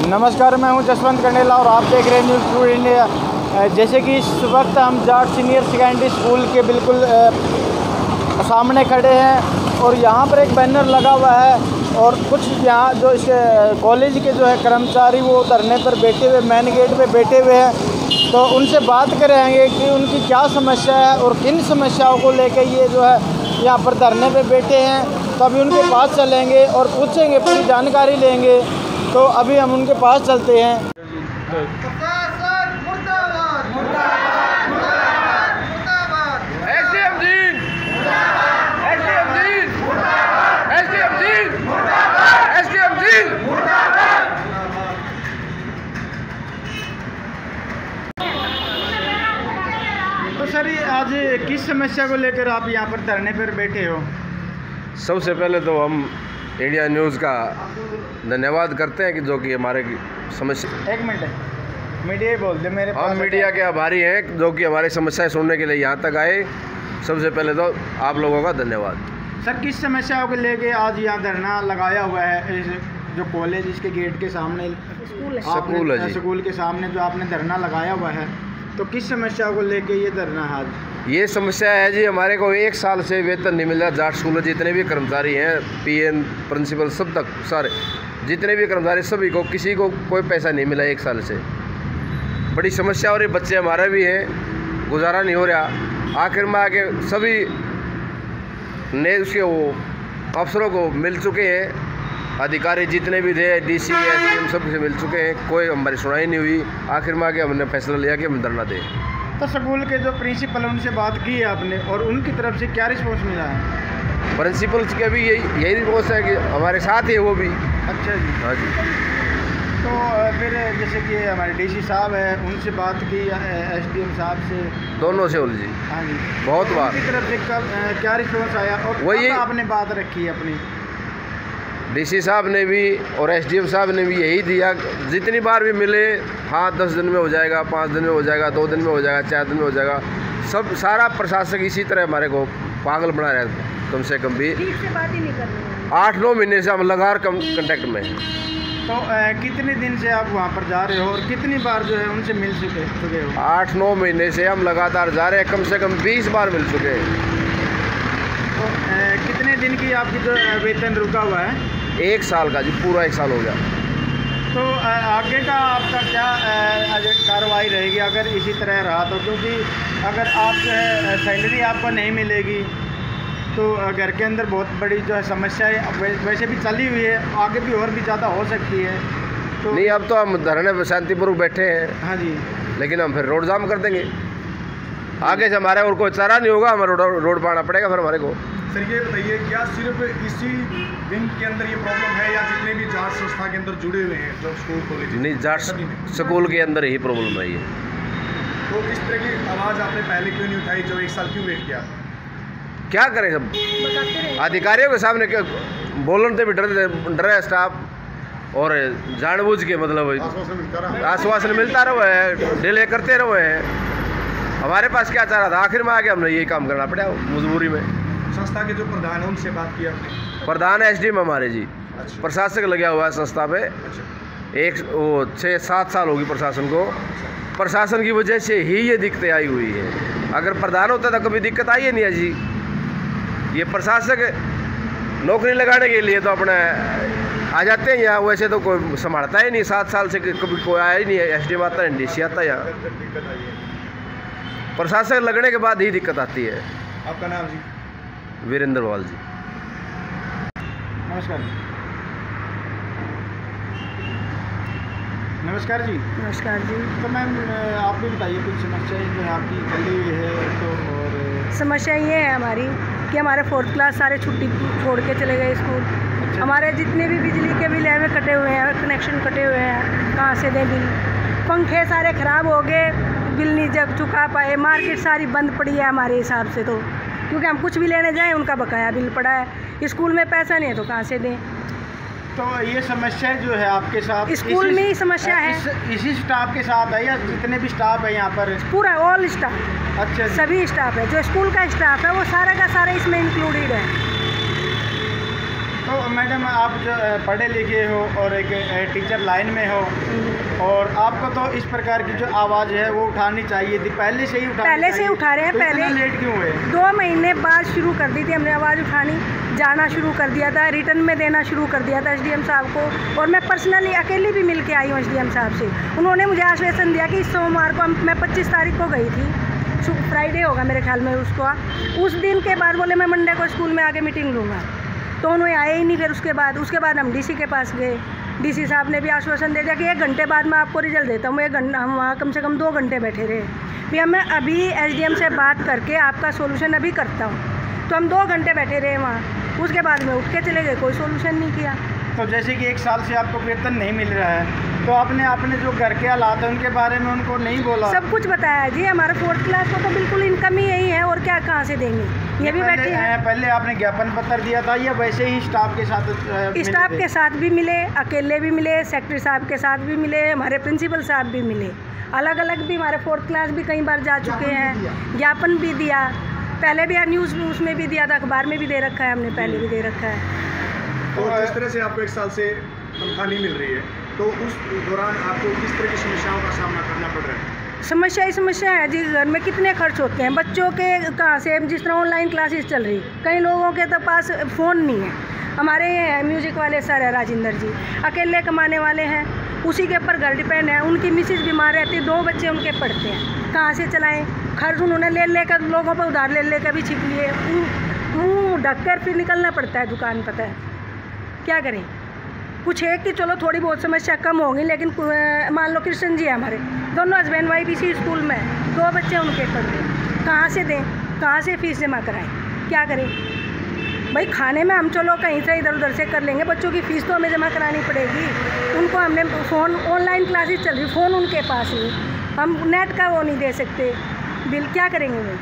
नमस्कार, मैं हूं जसवंत कंडेला और आप देख रहे हैं न्यूज़ टू इंडिया। जैसे कि इस वक्त हम जाट सीनियर सेकेंडरी स्कूल के बिल्कुल सामने खड़े हैं और यहाँ पर एक बैनर लगा हुआ है और कुछ यहाँ जो इस कॉलेज के जो है कर्मचारी वो धरने पर बैठे हुए मेन गेट पे बैठे हुए हैं। तो उनसे बात करेंगे कि उनकी क्या समस्या है और किन समस्याओं को लेकर ये जो है यहाँ पर धरने पे बैठे हैं। तो अभी उनके पास चलेंगे और पूछेंगे, पूरी जानकारी लेंगे। तो अभी हम उनके पास चलते हैं। तो सर, आज किस समस्या को लेकर आप यहाँ पर धरने पर बैठे हो? सबसे पहले तो हम इंडिया न्यूज़ का धन्यवाद करते हैं कि जो कि हमारे समस्या। एक मिनट, मीडिया ही बोल दे मेरे पास। हम मीडिया के आभारी हैं जो कि हमारी समस्याएं सुनने के लिए यहाँ तक आए। सबसे पहले तो आप लोगों का धन्यवाद। सर, किस समस्याओं को लेके आज यहाँ धरना लगाया हुआ है? जो कॉलेज इसके गेट के सामने स्कूल के सामने जो आपने धरना लगाया हुआ है, तो किस समस्या को लेके ये धरना है आज? ये समस्या है जी, हमारे को 1 साल से वेतन नहीं मिल रहा। जाट स्कूल जितने भी कर्मचारी हैं, पीएन, प्रिंसिपल, सब तक सारे जितने भी कर्मचारी सभी को किसी को कोई पैसा नहीं मिला 1 साल से। बड़ी समस्या हो रही, बच्चे हमारे भी हैं, गुजारा नहीं हो रहा। आखिर में आके सभी ने उसके वो अफसरों को मिल चुके हैं, अधिकारी जितने भी थे, डीसी, एसडीएम, सब से मिल चुके हैं, कोई हमारी सुनाई नहीं हुई। आखिर में आके हमने फैसला लिया कि हम धरना दें। तो स्कूल के जो प्रिंसिपल हैं उनसे बात की है आपने और उनकी तरफ से क्या रिस्पॉन्स मिला है? प्रिंसिपल का भी यही रिस्पॉन्स है कि हमारे साथ है वो भी। अच्छा जी। हाँ जी। तो फिर जैसे कि हमारे डीसी साहब है, उनसे बात की, एसडीएम साहब से? दोनों से जी। हाँ जी, बहुत बार। उनकी तरफ से क्या रिस्पॉन्स आया और वही आपने बात रखी है अपनी? डीसी साहब ने भी और एसडीएम साहब ने भी यही दिया, जितनी बार भी मिले, हाँ 10 दिन में हो जाएगा, 5 दिन में हो जाएगा, 2 दिन में हो जाएगा, 4 दिन में हो जाएगा। सब सारा प्रशासक इसी तरह हमारे को पागल बना रहे हैं। कम से कम भी 8-9 महीने से हम लगातार कांटेक्ट में हैं। तो कितने दिन से आप वहाँ पर जा रहे हो और कितनी बार जो है उनसे मिल चुके हो? 8-9 महीने से हम लगातार जा रहे हैं, कम से कम 20 बार मिल चुके हैं। तो कितने दिन की आपकी जो वेतन रुका हुआ है? 1 साल का जी, पूरा 1 साल हो गया। तो आगे का आपका क्या कार्रवाई रहेगी अगर इसी तरह रहा तो? क्योंकि अगर आप जो है सैलरी आपको नहीं मिलेगी तो घर के अंदर बहुत बड़ी जो है समस्या है, वैसे भी चली हुई है, आगे भी और भी ज़्यादा हो सकती है। तो नहीं, अब तो हम धरने में शांतिपूर्वक बैठे हैं। हाँ जी, लेकिन हम फिर रोड जाम कर देंगे। आगे से हमारे और कोई चारा नहीं होगा, हमें रोड पाना पड़ेगा फिर हमारे को। सर, ये बताइए, क्या सिर्फ इसी विंग के अंदर ये प्रॉब्लम है या जितने भी जाट संस्था के अंदर जुड़े हुए हैं जो स्कूल कॉलेज? नहीं, जाट स्कूल के अंदर ही प्रॉब्लम है ये। तो इस तरह की आवाज़ आपने पहले क्यों नहीं उठाई जो 1 साल क्यों वेट किया? क्या करें, सब अधिकारियों के सामने बोलने से भी डर है स्टाफ, और जानबूझ के मतलब आश्वासन मिलता रहा है, डिले करते रहे हैं। हमारे पास क्या चाह रहा था, आखिर में आके हमने यही काम करना पड़ा मजबूरी में। संस्था के जो प्रधान है उनसे बात की आपने? प्रधान एसडीएम हमारे जी। अच्छा। प्रशासक लगा हुआ है संस्था पे। अच्छा। वो 6-7 साल होगी प्रशासन को। प्रशासन की वजह से ही ये दिक्कतें आई हुई है। अगर प्रधान होता तो कभी दिक्कत आई है नहीं है जी। ये प्रशासक नौकरी लगाने के लिए तो अपने आ जाते हैं यहाँ, वैसे तो कोई संभालता ही नहीं। 7 साल से कभी कोई आया ही नहीं है। एसडीएम आता है, डीसी आता है यहाँ। प्रशासक लगने के बाद ही दिक्कत आती है। आपका नाम जी? वीरेंद्र वाल जी। नमस्कार। नमस्कार जी। नमस्कार जी। तो मैम, आप भी बताइए कुछ समस्या जो है आपकी चली हुई है तो? और समस्या ये है हमारी कि हमारे 4th क्लास सारे छुट्टी छोड़ के चले गए स्कूल। अच्छा। हमारे जितने भी बिजली के बिल हैं वे कटे हुए हैं, कनेक्शन कटे हुए हैं, कहाँ से दें बिल? पंखे सारे ख़राब हो गए, बिल नहीं जब चुका पाए। मार्केट सारी बंद पड़ी है हमारे हिसाब से, तो क्योंकि हम कुछ भी लेने जाएं उनका बकाया बिल पड़ा है। स्कूल में पैसा नहीं है तो कहाँ से दें? तो ये समस्या जो है आपके साथ स्कूल में ही समस्या है? इसी स्टाफ के साथ है या जितने भी स्टाफ है यहाँ पर? पूरा ऑल स्टाफ। अच्छा, सभी स्टाफ है, जो स्कूल का स्टाफ है वो सारा का सारा इसमें इंक्लूडेड है। तो मैडम आप जो पढ़े लिखे हो और एक टीचर लाइन में हो, और आपको तो इस प्रकार की जो आवाज़ है वो उठानी चाहिए थी, पहले से ही पहले से उठा रहे हैं। तो पहले लेट क्यों हुए? 2 महीने बाद शुरू कर दी थी हमने आवाज़ उठानी, जाना शुरू कर दिया था, रिटर्न में देना शुरू कर दिया था एसडीएम साहब को। और मैं पर्सनली अकेली भी मिल के आई हूँ एसडीएम साहब से। उन्होंने मुझे आश्वासन दिया कि सोमवार को मैं 25 तारीख को गई थी, फ्राइडे होगा मेरे ख्याल में उसको, उस दिन के बाद बोले मैं मंडे को स्कूल में आके मीटिंग लूँगा, तो उन्होंने आए ही नहीं। फिर उसके बाद हम डीसी के पास गए, डीसी साहब ने भी आश्वासन दे दिया कि 1 घंटे बाद मैं आपको रिजल्ट देता हूँ। हम वहाँ कम से कम 2 घंटे बैठे रहे। फिर मैं अभी एसडीएम से बात करके आपका सोल्यूशन अभी करता हूँ, तो हम 2 घंटे बैठे रहे वहाँ। उसके बाद में उठ के चले गए, कोई सोल्यूशन नहीं किया। तो जैसे कि 1 साल से आपको वेतन नहीं मिल रहा है, तो आपने जो घर के हालात है उनके बारे में उनको नहीं बोला? सब कुछ बताया जी। हमारा 4th क्लास को तो बिल्कुल इनकम ही यही है, और क्या कहाँ से देंगे, ये भी बैठे हैं। पहले आपने ज्ञापन पत्र दिया था या वैसे ही स्टाफ के साथ? स्टाफ के साथ भी मिले, अकेले भी मिले, सेक्रेटरी साहब के साथ भी मिले, हमारे प्रिंसिपल साहब भी मिले, अलग अलग भी। हमारे 4th क्लास भी कई बार जा चुके हैं, ज्ञापन भी दिया, पहले भी न्यूज़ उसमें भी दिया था, अखबार में भी दे रखा है हमने, पहले भी दे रखा है। तो जिस तरह से आपको 1 साल से तनख्वाह नहीं मिल रही है, तो उस दौरान आपको किस तरह की समस्याओं का सामना करना पड़ रहा है? समस्या है जी। घर में कितने खर्च होते हैं बच्चों के, कहाँ से, जिस तरह ऑनलाइन क्लासेस चल रही, कई लोगों के तो पास फ़ोन नहीं है। हमारे म्यूज़िक वाले सर है राजेंद्र जी, अकेले कमाने वाले हैं, उसी के ऊपर घर डिपेंड है। उनकी मिसेज बीमार रहती, 2 बच्चे उनके पढ़ते हैं, कहाँ से चलाएं? खर्च उन्होंने ले कर लोगों पर उधार ले कर भी छिप लिए, मुँह ढक कर फिर निकलना पड़ता है दुकान। पता है क्या करें? कुछ है कि चलो थोड़ी बहुत समस्या कम होगी, लेकिन मान लो कृष्ण जी है हमारे, दोनों हस्बैंड वाइफ इसी स्कूल में, 2 बच्चे उनके पढ़ रहे, कहाँ से दें, कहाँ से फीस जमा कराएं, क्या करें भाई? खाने में हम चलो कहीं से इधर उधर से कर लेंगे, बच्चों की फ़ीस तो हमें जमा करानी पड़ेगी। उनको हमने फ़ोन, ऑनलाइन क्लासेस चल रही, फ़ोन उनके पास नहीं, हम नेट का वो नहीं दे सकते, बिल क्या करेंगे भाई?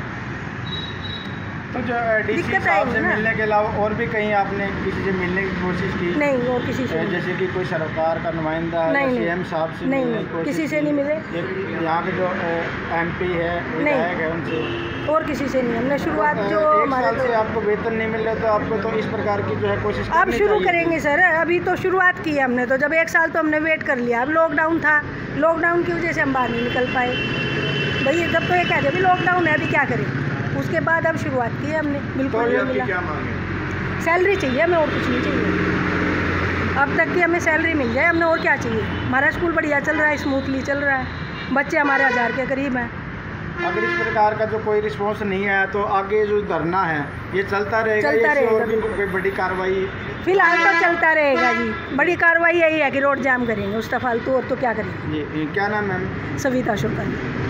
तो जो डीसी साहब से मिलने के अलावा और भी कहीं आपने किसी से मिलने की कोशिश की? नहीं, और किसी से जैसे कि कोई सरकार का नुमाइंदा या सीएम साहब से नहीं, किसी से नहीं मिले। यहाँ के जो एमपी है, विधायक है, उनसे और किसी से नहीं। हमने शुरुआत जो 1 साल से आपको वेतन नहीं मिल रहा, तो आपको तो इस प्रकार की जो है कोशिश अब शुरू करेंगे सर। अभी तो शुरुआत की है हमने, तो जब 1 साल तो हमने वेट कर लिया। अब लॉकडाउन था, लॉकडाउन की वजह से हम बाहर नहीं निकल पाए भाई। जब तो ये कह दे अभी लॉकडाउन है, अभी क्या करें? उसके बाद अब शुरुआत की है हमने, बिल्कुल नहीं मिला। क्या मांग है? सैलरी चाहिए हमें, और कुछ नहीं चाहिए। अब तक की हमें सैलरी मिल जाए, हमने और क्या चाहिए? हमारा स्कूल बढ़िया चल रहा है, स्मूथली चल रहा है, बच्चे हमारे 1000 के करीब हैं। अगर इस प्रकार का जो कोई रिस्पॉन्स नहीं आया, तो आगे जो धरना है ये चलता रहेगा? और भी कोई बड़ी कार्रवाई? फिलहाल तो चलता रहेगा जी। बड़ी कार्रवाई यही है कि रोड जाम करेंगे, उसका फालतू और तो क्या करेंगे। जी, क्या नाम है? सविता शोकन।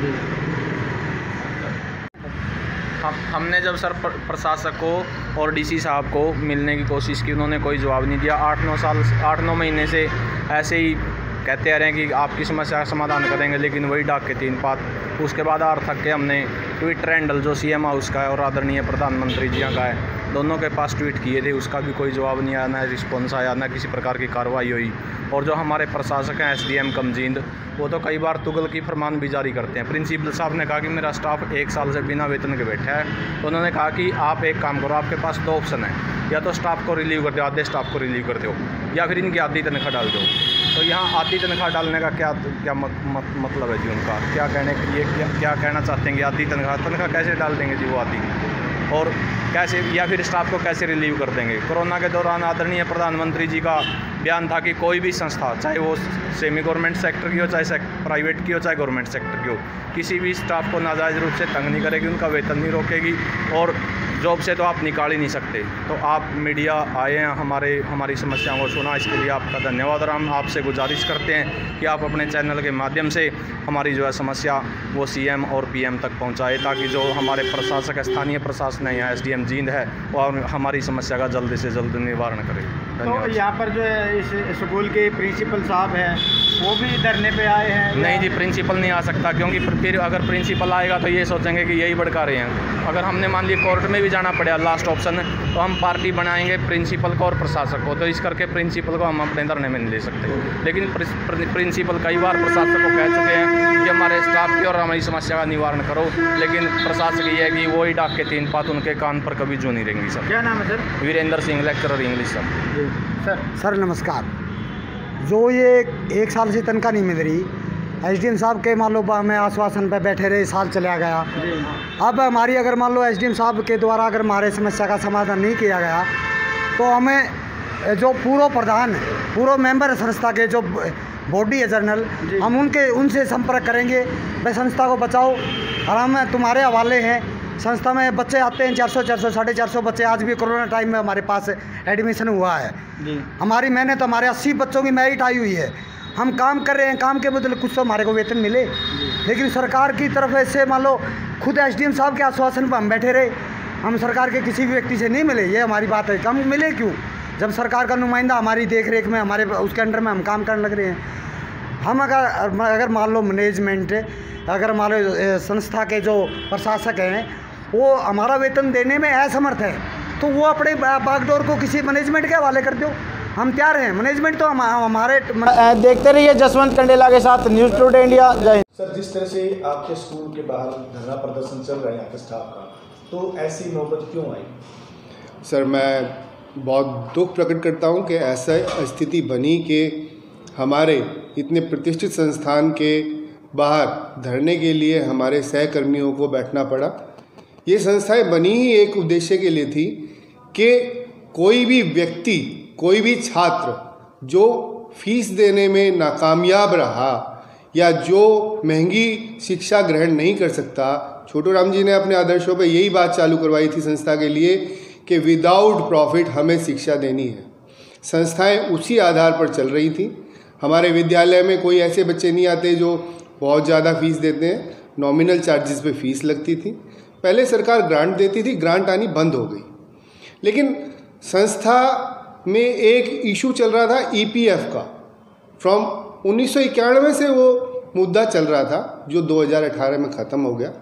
हमने जब सर प्रशासक को और डीसी साहब को मिलने की कोशिश की, उन्होंने कोई जवाब नहीं दिया। 8-9 महीने से ऐसे ही कहते आ रहे हैं कि आपकी समस्या का समाधान करेंगे, लेकिन वही डाक के 3 पात। उसके बाद थक के हमने ट्विटर हैंडल जो सीएम हाउस का है और आदरणीय प्रधानमंत्री जी का है, दोनों के पास ट्वीट किए थे, उसका भी कोई जवाब नहीं आया, ना रिस्पॉन्स आया, ना किसी प्रकार की कार्रवाई हुई। और जो हमारे प्रशासक हैं एसडीएम कमजींद, वो तो कई बार तुगल की फरमान भी जारी करते हैं। प्रिंसिपल साहब ने कहा कि मेरा स्टाफ 1 साल से बिना वेतन के बैठा है, तो उन्होंने कहा कि आप एक काम करो, आपके पास 2 ऑप्शन है, या तो स्टाफ को रिलीव कर दो, आधे स्टाफ को रिलीव कर दो, या फिर इनकी आधी तनख्वाह डाल दो। तो यहाँ आधी तनख्वाह डालने का क्या मतलब है जी उनका? क्या कहने के लिए क्या कहना चाहते हैं कि आधी तनख्वाह कैसे डाल देंगे जी वो आधी? और कैसे, या फिर स्टाफ को कैसे रिलीव कर देंगे? कोरोना के दौरान आदरणीय प्रधानमंत्री जी का बयान था कि कोई भी संस्था, चाहे वो सेमी गवर्नमेंट सेक्टर की हो, चाहे प्राइवेट की हो, चाहे गवर्नमेंट सेक्टर की हो, किसी भी स्टाफ को नाजायज़ रूप से तंग नहीं करेगी, उनका वेतन नहीं रोकेगी, और जॉब से तो आप निकाल ही नहीं सकते। तो आप मीडिया आए हैं, हमारी समस्याओं को सुना, इसके लिए आपका धन्यवाद। और हम आपसे गुजारिश करते हैं कि आप अपने चैनल के माध्यम से हमारी जो है समस्या वो सीएम और पीएम तक पहुंचाए, ताकि जो हमारे प्रशासक, स्थानीय प्रशासन है, यहाँ एसडीएम जींद है, और हमारी समस्या का जल्द से जल्द निवारण करें। तो यहाँ पर जो है इस स्कूल के प्रिंसिपल साहब हैं, वो भी धरने पे आए हैं? नहीं जी, प्रिंसिपल नहीं आ सकता, क्योंकि फिर अगर प्रिंसिपल आएगा तो ये सोचेंगे कि यही भड़का रहे हैं। अगर हमने मान लिया कोर्ट में भी जाना पड़ा लास्ट ऑप्शन, तो हम पार्टी बनाएंगे प्रिंसिपल को और प्रशासक को, तो इस करके प्रिंसिपल को हम अपने धरने में नहीं ले सकते। लेकिन प्रिंसिपल कई बार प्रशासक को कह चुके हैं कि हमारे स्टाफ की और हमारी समस्या का निवारण करो, लेकिन प्रशासक ये है कि वही डाक के 3 पात, उनके कान पर कभी जू नहीं रहेंगी। सर क्या नाम है sir? Virendra Singh, lecturer English sir. जी सर नमस्कार। जो ये 1 साल से तनख्वाह नहीं मिल रही, एसडीएम साहब के मान लो हमें आश्वासन पे बैठे रहे, साल चला गया। अब हमारी अगर मान लो एसडीएम साहब के द्वारा अगर हमारे समस्या का समाधान नहीं किया गया तो हमें जो पूर्व मेंबर संस्था के जो बॉडी है जर्नल, हम उनसे संपर्क करेंगे, भाई संस्था को बचाओ और हम तुम्हारे हवाले हैं। संस्था में बच्चे आते हैं 400 450 बच्चे। आज भी कोरोना टाइम में हमारे पास एडमिशन हुआ है। हमारी मेहनत, हमारे 80 बच्चों की मेरिट आई हुई है। हम काम कर रहे हैं, काम के बदले कुछ तो हमारे को वेतन मिले। लेकिन सरकार की तरफ से मान लो खुद एसडीएम साहब के आश्वासन पर हम बैठे रहे, हम सरकार के किसी भी व्यक्ति से नहीं मिले। ये हमारी बात है। हम मिले क्यों? जब सरकार का नुमाइंदा हमारी देख रेख में, हमारे उसके अंडर में हम काम करने लग रहे हैं। हम अगर मान लो मैनेजमेंट, अगर मान लो संस्था के जो प्रशासक हैं वो हमारा वेतन देने में असमर्थ है तो वो अपने बागडोर को किसी मैनेजमेंट के हवाले कर दो। हम तैयार हैं, मैनेजमेंट तो हमारे। देखते रहिए जसवंत कंडेला के साथ न्यूज़ टुडे इंडिया। जय हिंद। सर, जिस तरह से आपके स्कूल के बाहर धरना प्रदर्शन चल रहा है आपके स्टाफ का, तो ऐसी नौबत क्यों आई? सर, मैं बहुत दुख प्रकट करता हूं कि ऐसा स्थिति बनी कि हमारे इतने प्रतिष्ठित संस्थान के बाहर धरने के लिए हमारे सहकर्मियों को बैठना पड़ा। ये संस्थाएं बनी ही एक उद्देश्य के लिए थी कि कोई भी व्यक्ति, कोई भी छात्र जो फीस देने में नाकामयाब रहा या जो महंगी शिक्षा ग्रहण नहीं कर सकता, छोटू राम जी ने अपने आदर्शों पर यही बात चालू करवाई थी संस्था के लिए कि विदाउट प्रॉफिट हमें शिक्षा देनी है। संस्थाएं उसी आधार पर चल रही थी। हमारे विद्यालय में कोई ऐसे बच्चे नहीं आते जो बहुत ज़्यादा फीस देते हैं, नॉमिनल चार्जेस पे फीस लगती थी। पहले सरकार ग्रांट देती थी, ग्रांट आनी बंद हो गई। लेकिन संस्था में एक इशू चल रहा था ईपीएफ का। फ्रॉम 1991 से वो मुद्दा चल रहा था जो 2018 में ख़त्म हो गया।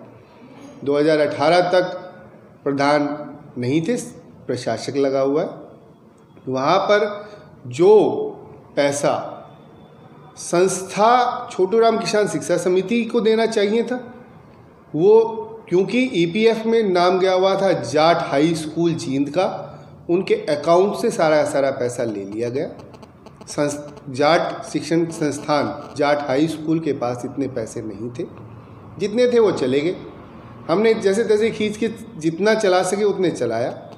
2018 तक प्रधान नहीं थे, प्रशासक लगा हुआ है। वहाँ पर जो पैसा संस्था छोटू राम किसान शिक्षा समिति को देना चाहिए था, वो क्योंकि ईपीएफ में नाम गया हुआ था जाट हाई स्कूल जींद का, उनके अकाउंट से सारा पैसा ले लिया गया। जाट शिक्षण संस्थान जाट हाई स्कूल के पास इतने पैसे नहीं थे, जितने थे वो चले गए। हमने जैसे तैसे खींच के जितना चला सके उतने चलाया।